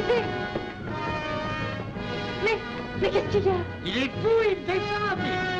Pépé! Mais qu'est-ce qu'il y a? Il est fou, il descend,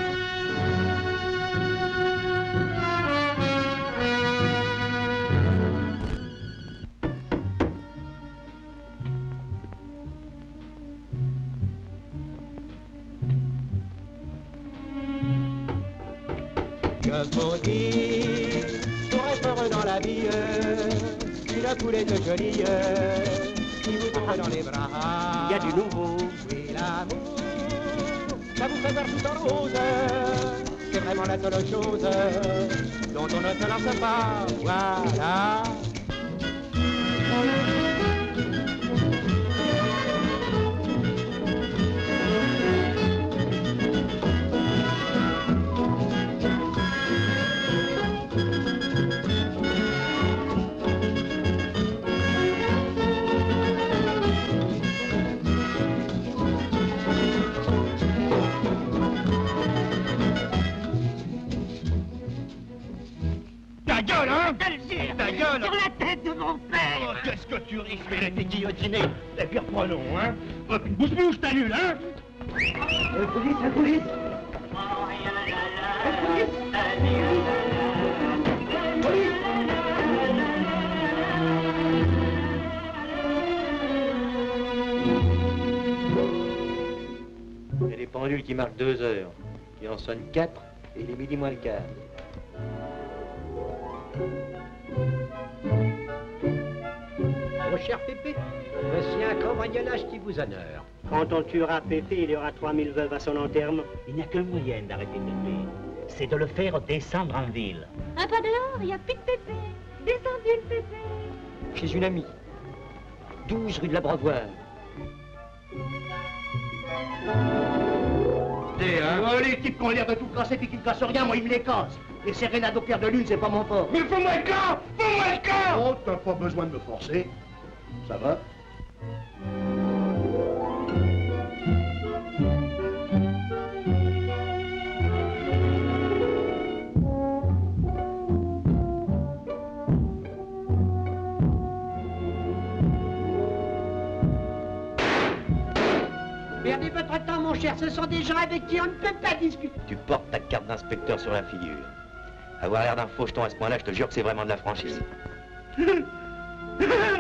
Je maudis pour être heureux dans la vie, une poulette jolie qui vous tombe dans les bras. Il y a du nouveau. Oui, l'amour, ça vous fait voir tout en rose. C'est vraiment la seule chose dont on ne se lance pas. Voilà. Ta gueule! Sur la tête de mon père! Oh, qu'est-ce que tu risques d'être guillotiné? Et puis reprenons, hein? Bouge plus ou je t'annule, hein? La police, la police! Il y a des pendules qui marquent 2 heures, qui en sonnent 4, et il est midi moins le quart. Mon cher Pépé, voici un cambriolage qui vous honore. Quand on tuera Pépé, il y aura 3000 veuves à son enterrement. Il n'y a qu'un moyen d'arrêter Pépé. C'est de le faire descendre en ville. Un pas dehors, il n'y a plus de Pépé. Descendu le Pépé. Chez une amie. 12 rue de la Brevoire. Les types qui ont l'air de tout casser puis qui ne cassent rien, moi ils me les cassent. Les sérénades au clair de lune, c'est pas mon fort. Mais fais-moi le camp! Fais-moi le camp! Oh, t'as pas besoin de me forcer. Ça va? Perdez votre temps, mon cher, ce sont des gens avec qui on ne peut pas discuter. Tu portes ta carte d'inspecteur sur la figure. Avoir l'air d'un faucheton à ce point-là, je te jure que c'est vraiment de la franchise.